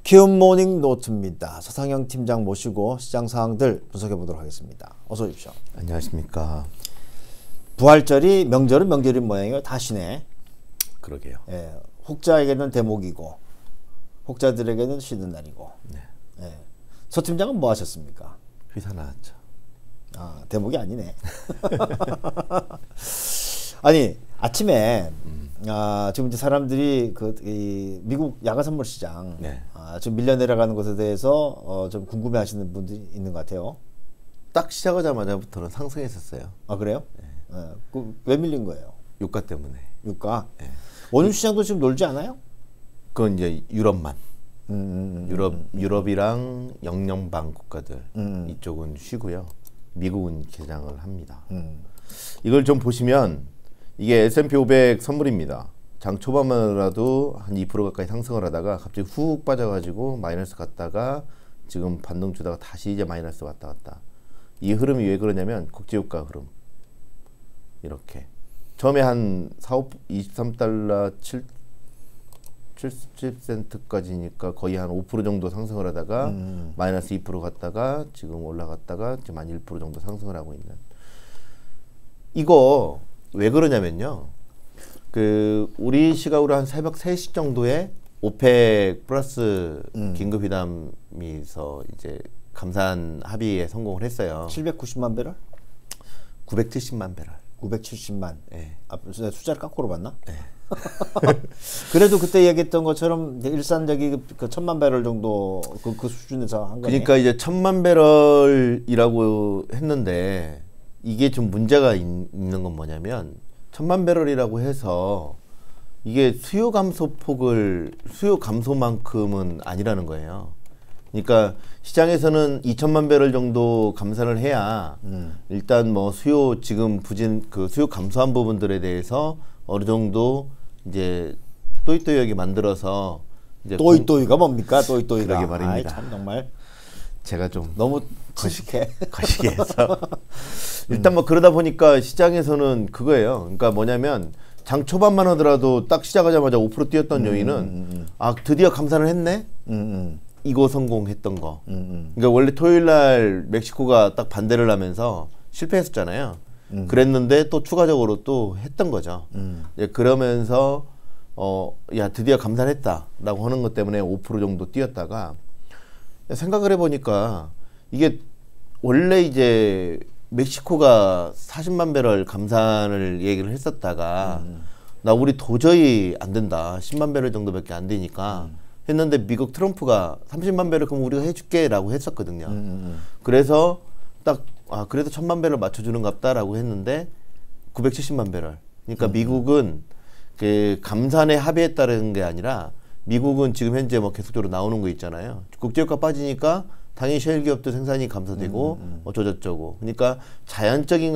키움 모닝 노트입니다. 서상영 팀장 모시고 시장 상황들 분석해 보도록 하겠습니다. 어서 오십시오. 안녕하십니까. 부활절이 명절은 명절인 모양이에요. 다시네. 그러게요. 예, 혹자에게는 대목이고 혹자들에게는 쉬는 날이고. 네. 예. 서 팀장은 뭐 하셨습니까? 회사 나왔죠. 아, 대목이 아니네. 아니 아침에 지금 이제 사람들이 이 미국 야간 선물 시장 네. 좀 밀려 내려가는 것에 대해서 좀 궁금해하시는 분들이 있는 것 같아요. 딱 시작하자마자부터는 상승했었어요. 아 그래요? 네. 왜 밀린 거예요? 유가 때문에. 유가. 네. 원유 시장도 지금 놀지 않아요? 그건 이제 유럽만. 유럽이랑 영연방 국가들 이쪽은 쉬고요. 미국은 개장을 합니다. 이걸 좀 보시면 이게 S&P 500 선물입니다. 장 초반만이라도 한 2% 가까이 상승을 하다가 갑자기 훅 빠져가지고 마이너스 갔다가 지금 반등 주다가 다시 이제 마이너스 왔다 갔다. 이 흐름이 왜 그러냐면 국제유가 흐름. 이렇게 처음에 한 23달러 70센트까지니까 거의 한 5% 정도 상승을 하다가 마이너스 2% 갔다가 지금 올라갔다가 지금 한 1% 정도 상승을 하고 있는. 이거 왜 그러냐면요. 우리 시각으로 한 새벽 3시 정도에 오펙 플러스 긴급회담에서 이제 감산 합의에 성공을 했어요. 790만 배럴? 970만 배럴. 970만. 네. 숫자를 거꾸로 봤나? 네. 그래도 그때 얘기했던 것처럼 일산적이 그 1000만 배럴 정도 그 수준에서 한 거네. 그러니까 이제 1000만 배럴이라고 했는데 이게 좀 문제가 있는 건 뭐냐면 1000만 배럴이라고 해서 이게 수요 감소만큼은 아니라는 거예요. 그러니까 시장에서는 2천만 배럴 정도 감산을 해야 일단 뭐 지금 수요 감소한 부분들에 대해서 어느 정도 이제 또이또이하게 만들어서 이제 또이또이가 뭡니까? 또이또이가. 그러게 말입니다. 참 정말 제가 좀 너무 거시게 해서 일단 뭐 그러다 보니까 시장에서는 그거예요. 그러니까 뭐냐면 장 초반만 하더라도 딱 시작하자마자 5% 뛰었던 요인은 드디어 감산을 했네. 이거 성공했던 거. 그러니까 원래 토요일 날 멕시코가 딱 반대를 하면서 실패했었잖아요. 그랬는데 또 추가적으로 또 했던 거죠. 그러면서 야 드디어 감산했다라고 하는 것 때문에 5% 정도 뛰었다가 생각을 해보니까 이게 원래 이제 멕시코가 40만 배럴 감산을 얘기를 했었다가 나 우리 도저히 안 된다. 10만 배럴 정도밖에 안 되니까 했는데 미국 트럼프가 30만 배럴 그럼 우리가 해줄게 라고 했었거든요. 그래서 딱 그래도 1000만 배럴 맞춰주는갑다라고 했는데 970만 배럴. 그러니까 미국은 그 감산에 합의했다는 게 아니라 미국은 지금 현재 뭐 계속적으로 나오는 거 있잖아요. 국제유가 빠지니까 당연히 셰일 기업도 생산이 감소되고 어쩌저쩌고. 그러니까 자연적인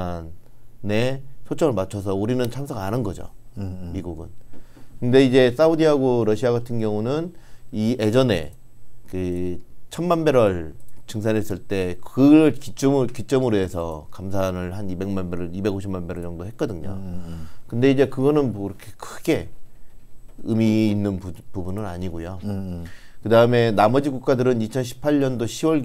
감산에 초점을 맞춰서 우리는 참석 안 한 거죠. 미국은. 근데 이제 사우디하고 러시아 같은 경우는 이 예전에 그 1000만 배럴 증산했을 때 그걸 기점으로 해서 감산을 한 200만 배럴, 250만 배럴 정도 했거든요. 근데 이제 그거는 뭐 그렇게 크게 의미 있는 부분은 아니고요. 그 다음에 나머지 국가들은 2018년도 10월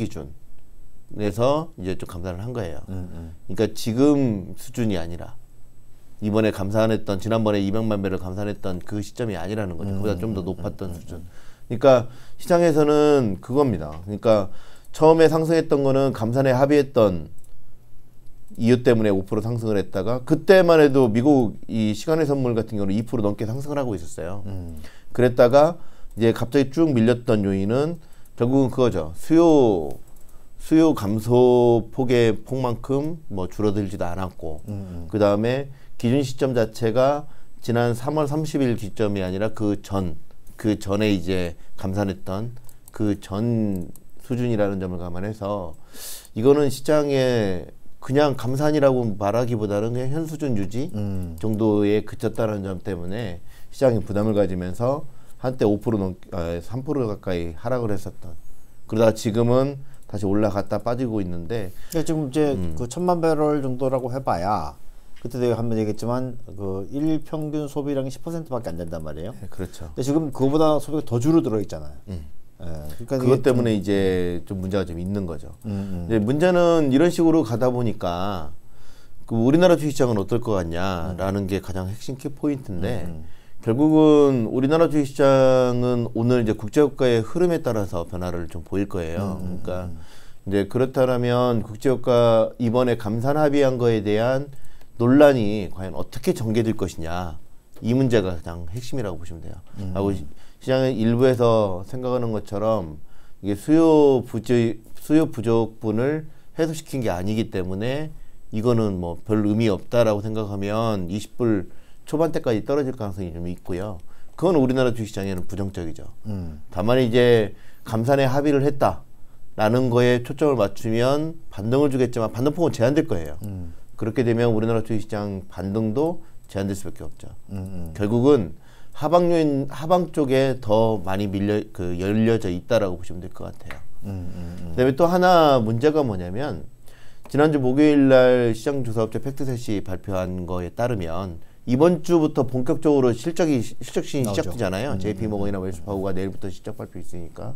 기준에서 이제 좀 감산을 한 거예요. 그러니까 지금 수준이 아니라 이번에 감산했던 지난번에 200만 배를 감산했던 그 시점이 아니라는 거죠. 그보다 좀 더 높았던 수준. 그러니까 시장에서는 그겁니다. 그러니까 처음에 상승했던 거는 감산에 합의했던 이유 때문에 5% 상승을 했다가 그때만 해도 미국 이 시간의 선물 같은 경우는 2% 넘게 상승을 하고 있었어요. 그랬다가 이제 갑자기 쭉 밀렸던 요인은 결국은 그거죠. 수요 감소 폭의 폭만큼 뭐 줄어들지도 않았고 그 다음에 기준 시점 자체가 지난 3월 30일 기점이 아니라 그 전에 이제 감산했던 그 전 수준이라는 점을 감안해서 이거는 시장에 그냥 감산이라고 말하기보다는 그냥 현 수준 유지 정도에 그쳤다는 점 때문에 시장이 부담을 가지면서 한때 3% 가까이 하락을 했었던. 그러다 지금은 다시 올라갔다 빠지고 있는데. 지금 이제 그 1000만 배럴 정도라고 해봐야 그때 내가 한번 얘기했지만 그 일평균 소비량이 10%밖에 안 된단 말이에요. 네, 그렇죠. 근데 지금 그거보다 소비가 더 줄어들어 있잖아요. 그러니까 그것 때문에 이제 좀 문제가 좀 있는 거죠. 이제 문제는 이런 식으로 가다 보니까 그 우리나라 주식시장은 어떨 것 같냐라는 게 가장 핵심 키 포인트인데 결국은 우리나라 주식시장은 오늘 이제 국제유가의 흐름에 따라서 변화를 좀 보일 거예요. 그러니까 이제 그렇다면 국제유가 이번에 감산 합의한 거에 대한 논란이 과연 어떻게 전개될 것이냐 이 문제가 가장 핵심이라고 보시면 돼요. 하고 시장의 일부에서 생각하는 것처럼 이게 수요 부족분을 해소시킨 게 아니기 때문에 이거는 뭐 별 의미 없다라고 생각하면 20불 초반대까지 떨어질 가능성이 좀 있고요. 그건 우리나라 주식시장에는 부정적이죠. 다만 이제 감산에 합의를 했다라는 거에 초점을 맞추면 반등을 주겠지만 반등폭은 제한될 거예요. 그렇게 되면 우리나라 주식시장 반등도 제한될 수밖에 없죠. 결국은 하방 쪽에 더 많이 열려져 있다라고 보시면 될 것 같아요. 그다음에 또 하나 문제가 뭐냐면 지난주 목요일 날 시장조사업체 팩트셋이 발표한 거에 따르면 이번 주부터 본격적으로 실적이 시작되잖아요. JP모건이나 웰스파고가 내일부터 실적 발표 있으니까.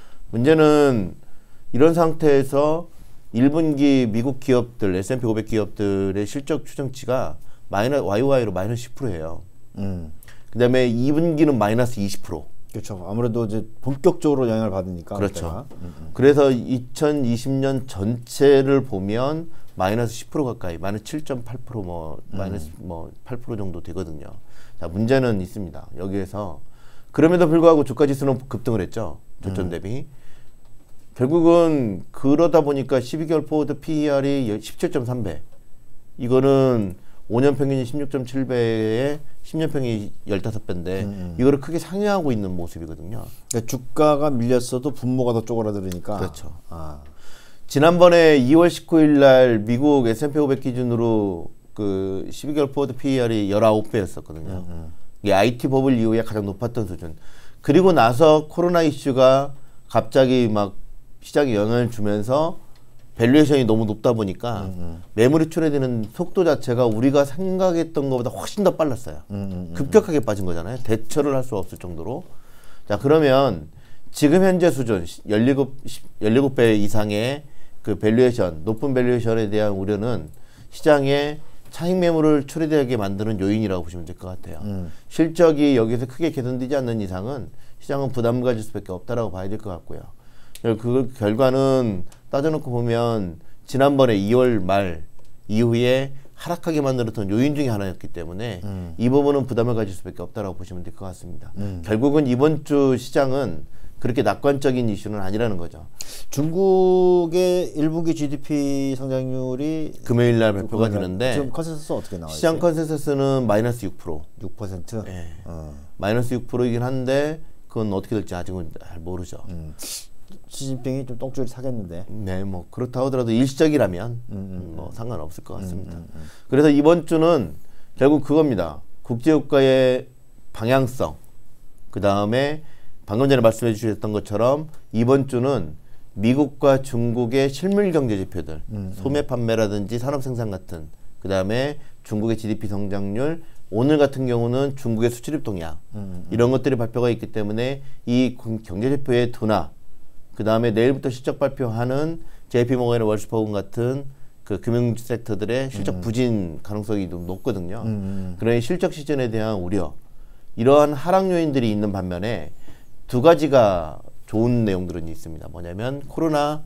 문제는 이런 상태에서 1분기 미국 기업들, S&P 500 기업들의 실적 추정치가 YOY로 마이너스 10%예요. 그다음에 2분기는 마이너스 20%. 그렇죠. 아무래도 이제 본격적으로 영향을 받으니까. 그렇죠. 그래서 2020년 전체를 보면 마이너스 10% 가까이, 마이너스 7.8% 마이너스 8% 정도 되거든요. 자, 문제는 있습니다. 여기에서 그럼에도 불구하고 주가 지수는 급등을 했죠. 저점 대비. 결국은 그러다 보니까 12개월 포워드 PER이 17.3배. 이거는 5년 평균이 16.7배에 10년 평균이 15배인데 이거를 크게 상회하고 있는 모습이거든요. 그러니까 주가가 밀렸어도 분모가 더 쪼그라들으니까. 그렇죠. 지난번에 2월 19일 날 미국 S&P 500 기준으로 그 12개월 포워드 PER이 19배였었거든요. 이게 IT 버블 이후에 가장 높았던 수준. 그리고 나서 코로나 이슈가 갑자기 막 시장에 영향을 주면서 밸류에이션이 너무 높다 보니까 매물이 출회되는 속도 자체가 우리가 생각했던 것보다 훨씬 더 빨랐어요. 급격하게 빠진 거잖아요. 대처를 할 수 없을 정도로. 자, 그러면 지금 현재 수준 17배 이상의 그 밸류에이션, 높은 밸류에이션에 대한 우려는 시장에 차익 매물을 출회되게 만드는 요인이라고 보시면 될 것 같아요. 실적이 여기서 크게 개선되지 않는 이상은 시장은 부담을 가질 수밖에 없다라고 봐야 될 것 같고요. 그 결과는 따져놓고 보면 지난번에 2월 말 이후에 하락하게 만들었던 요인 중에 하나였기 때문에 이 부분은 부담을 가질 수밖에 없다라고 보시면 될 것 같습니다. 결국은 이번 주 시장은 그렇게 낙관적인 이슈는 아니라는 거죠. 중국의 1분기 GDP 성장률이 금요일 날 발표가 되는데 지금 컨센서스 어떻게 나와요? 시장 컨센서스는 마이너스 6%. 6%? 네. 마이너스 6%이긴 한데 그건 어떻게 될지 아직은 잘 모르죠. 시진핑이 좀 똥줄이 사겠는데. 네, 뭐 그렇다 하더라도 일시적이라면 뭐 상관없을 것 같습니다. 그래서 이번 주는 결국 그겁니다. 국제유가의 방향성, 그 다음에 방금 전에 말씀해 주셨던 것처럼 이번 주는 미국과 중국의 실물 경제 지표들, 소매 판매라든지 산업 생산 같은, 그 다음에 중국의 GDP 성장률, 오늘 같은 경우는 중국의 수출입 동향 이런 것들이 발표가 있기 때문에 이 경제 지표의 둔화, 그 다음에 내일부터 실적 발표하는 JP모건이나 웰스파고 같은 그 금융 섹터들의 실적 부진 가능성이 좀 높거든요. 그러니 실적 시즌에 대한 우려, 이러한 하락 요인들이 있는 반면에 두 가지가 좋은 내용들은 있습니다. 뭐냐면 코로나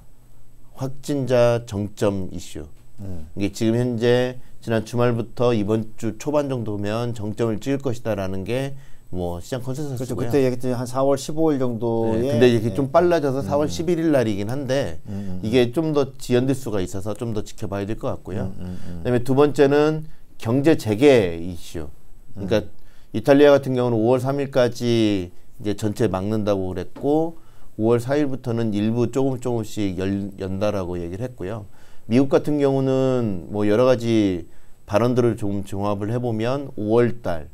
확진자 정점 이슈. 이게 지금 현재 지난 주말부터 이번 주 초반 정도면 정점을 찍을 것이다라는 게 뭐 시장 컨센서스고요. 그렇죠. 그때 얘기했더니 한 4월 15일 정도에. 네, 근데 이게 좀 빨라져서 4월 11일 날이긴 한데 이게 좀 더 지연될 수가 있어서 좀 더 지켜봐야 될 것 같고요. 그다음에 두 번째는 경제 재개 이슈. 그러니까 이탈리아 같은 경우는 5월 3일까지 이제 전체 막는다고 그랬고 5월 4일부터는 일부 조금씩 연다라고 얘기를 했고요. 미국 같은 경우는 뭐 여러 가지 발언들을 좀 종합을 해보면 5월 달,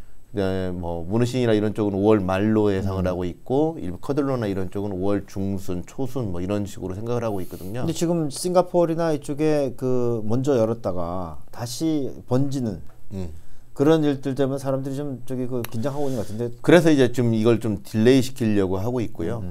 뭐 무너신이나 이런 쪽은 5월 말로 예상을 하고 있고 일부 커들로나 이런 쪽은 5월 중순, 초순 뭐 이런 식으로 생각을 하고 있거든요. 근데 지금 싱가포르나 이쪽에 그 먼저 열었다가 다시 번지는 그런 일들 때문에 사람들이 좀 저기 그 긴장하고 있는 것 같은데. 그래서 이제 좀 이걸 좀 딜레이 시키려고 하고 있고요.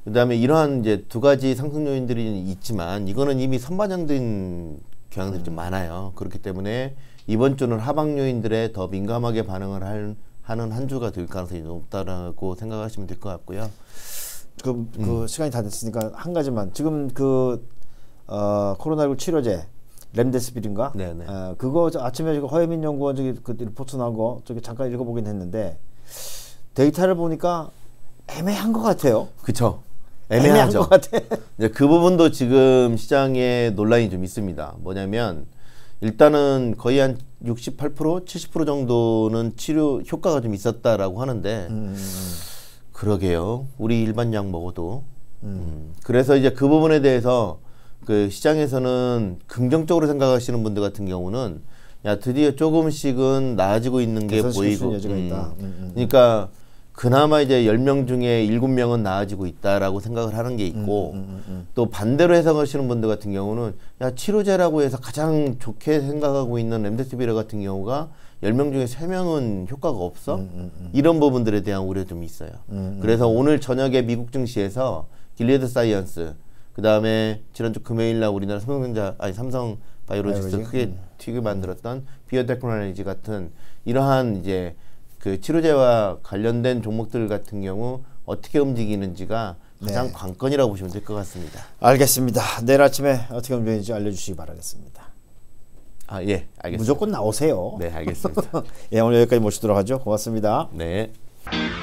그다음에 이러한 이제 두 가지 상승 요인들이 있지만 이거는 이미 선반영된 경향들이 좀 많아요. 그렇기 때문에 이번 주는 하방 요인들에 더 민감하게 반응을 하는 한 주가 될 가능성이 높다라고 생각하시면 될 것 같고요. 그 시간이 다 됐으니까 한 가지만 지금 코로나19 치료제 렘데시빌인가? 네네. 그거 아침에 허혜민 연구원 그 리포트 나온 거 잠깐 읽어보긴 했는데 데이터를 보니까 애매한 것 같아요. 그렇죠. 애매하죠. 것 같아. 이제 그 부분도 지금 시장에 논란이 좀 있습니다. 뭐냐면 일단은 거의 한 68%, 70% 정도는 치료 효과가 좀 있었다라고 하는데 그러게요. 우리 일반 약 먹어도 그래서 이제 그 부분에 대해서 그 시장에서는 긍정적으로 생각하시는 분들 같은 경우는 야 드디어 조금씩은 나아지고 있는 게 보이고 여지가 있다. 그러니까 그나마 이제 10명 중에 7명은 나아지고 있다라고 생각을 하는 게 있고 또 반대로 해석하시는 분들 같은 경우는 야 치료제라고 해서 가장 좋게 생각하고 있는 렘데시비르 같은 경우가 10명 중에 3명은 효과가 없어? 이런 부분들에 대한 우려 좀 있어요. 그래서 오늘 저녁에 미국 증시에서 길리에드 사이언스 그 다음에 지난주 금요일날 우리나라 삼성 바이오로직스 크게 튀게 만들었던 비오테크놀로지 같은 이러한 이제 그 치료제와 관련된 종목들 같은 경우 어떻게 움직이는지가 가장 관건이라고 보시면 될 것 같습니다. 알겠습니다. 내일 아침에 어떻게 움직이는지 알려주시기 바라겠습니다. 예, 알겠습니다. 무조건 나오세요. 네, 알겠습니다. 예, 오늘 여기까지 모시도록 하죠. 고맙습니다. 네.